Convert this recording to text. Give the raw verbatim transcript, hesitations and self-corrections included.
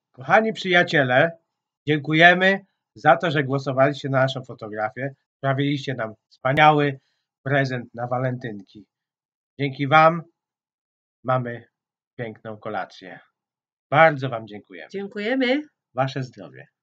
Kochani przyjaciele, dziękujemy za to, że głosowaliście na naszą fotografię. Sprawiliście nam wspaniały prezent na walentynki. Dzięki Wam mamy piękną kolację. Bardzo Wam dziękujemy. Dziękujemy. Wasze zdrowie.